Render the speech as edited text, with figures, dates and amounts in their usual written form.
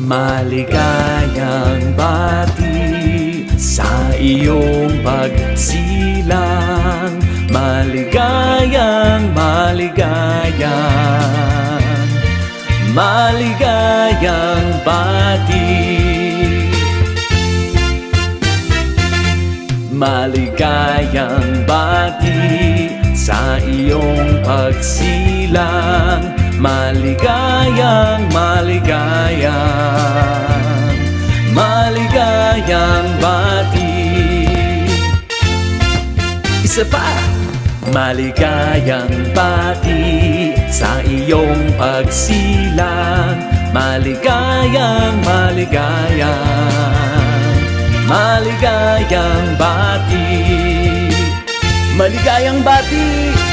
Maligayang bati sa iyong pagsilang. Maligayang, maligayang, maligayang bati. Maligayang bati sa iyong pagsilang. Maligayang, maligayang, maligayang bati. Isa pa! Maligayang bati sa iyong pagsilang. Maligayang, maligayang, maligayang bati. Maligayang bati!